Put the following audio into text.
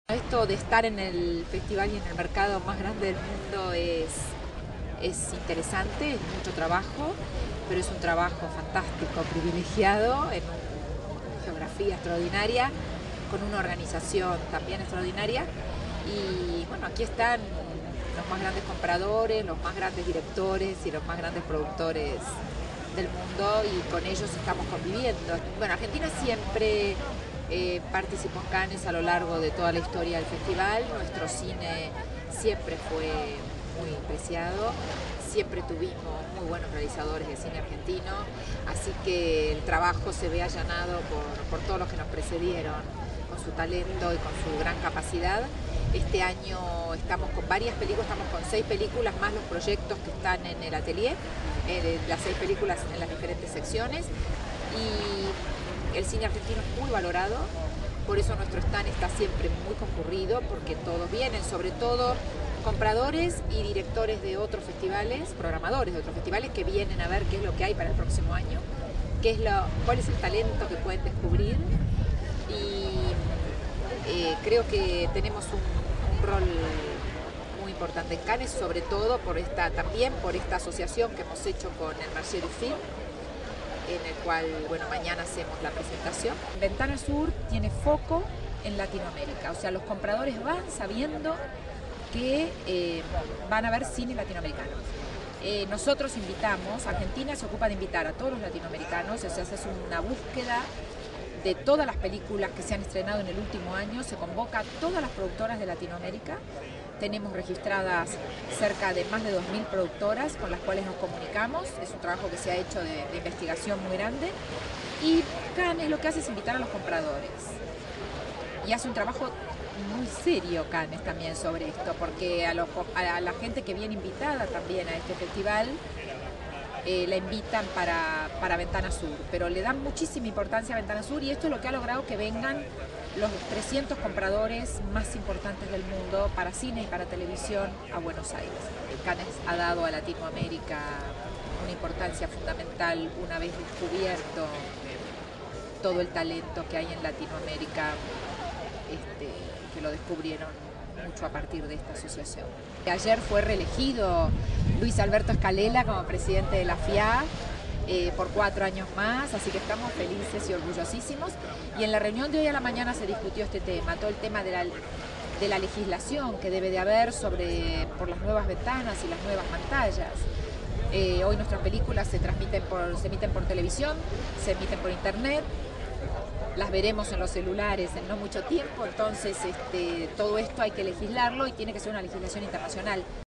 Esto de estar en el festival y en el mercado más grande del mundo es interesante, es mucho trabajo, pero es un trabajo fantástico, privilegiado, en una geografía extraordinaria, con una organización también extraordinaria. Y bueno, aquí están los más grandes compradores, los más grandes directores y los más grandes productores del mundo, y con ellos estamos conviviendo. Bueno, Argentina siempre participó en Cannes a lo largo de toda la historia del festival. Nuestro cine siempre fue muy preciado, siempre tuvimos muy buenos realizadores de cine argentino, así que el trabajo se ve allanado por todos los que nos precedieron, con su talento y con su gran capacidad. Este año estamos con varias películas, estamos con 6 películas más los proyectos que están en el atelier, las 6 películas en las diferentes secciones, y el cine argentino es muy valorado, por eso nuestro stand está siempre muy concurrido, porque todos vienen, sobre todo compradores y directores de otros festivales, programadores de otros festivales, que vienen a ver qué es lo que hay para el próximo año, cuál es el talento que pueden descubrir. Y creo que tenemos un rol muy importante en Cannes, sobre todo también por esta asociación que hemos hecho con el Marché du Film, en el cual, bueno, mañana hacemos la presentación. Ventana Sur tiene foco en Latinoamérica, o sea, los compradores van sabiendo que van a ver cine latinoamericano. Nosotros invitamos, Argentina se ocupa de invitar a todos los latinoamericanos, o sea, se hace una búsqueda de todas las películas que se han estrenado en el último año, se convoca a todas las productoras de Latinoamérica. Tenemos registradas cerca de más de 2.000 productoras con las cuales nos comunicamos. Es un trabajo que se ha hecho de investigación muy grande. Y Cannes lo que hace es invitar a los compradores. Y hace un trabajo muy serio Cannes también sobre esto, porque a la gente que viene invitada también a este festival, la invitan para Ventana Sur, pero le dan muchísima importancia a Ventana Sur, y esto es lo que ha logrado que vengan los 300 compradores más importantes del mundo para cine y para televisión a Buenos Aires. Cannes ha dado a Latinoamérica una importancia fundamental una vez descubierto todo el talento que hay en Latinoamérica, que lo descubrieron mucho a partir de esta asociación. Ayer fue reelegido Luis Alberto Escalela como presidente de la FIA por 4 años más, así que estamos felices y orgullosísimos. Y en la reunión de hoy a la mañana se discutió este tema, todo el tema de la legislación que debe de haber por las nuevas ventanas y las nuevas pantallas. Hoy nuestras películas se emiten por televisión, se emiten por internet, las veremos en los celulares en no mucho tiempo, entonces todo esto hay que legislarlo, y tiene que ser una legislación internacional.